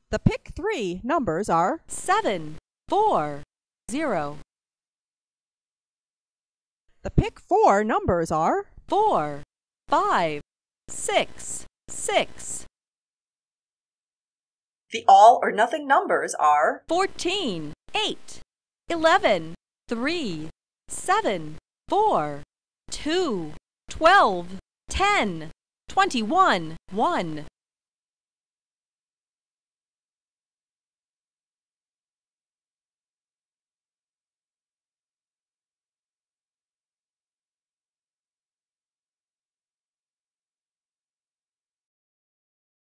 The pick 3 numbers are 7, 4, 0. The pick 4 numbers are 4, 5, 6, 6. The all or nothing numbers are 14, 8, 11, 3, 7, 4, 2, 12, 10, 21, 1.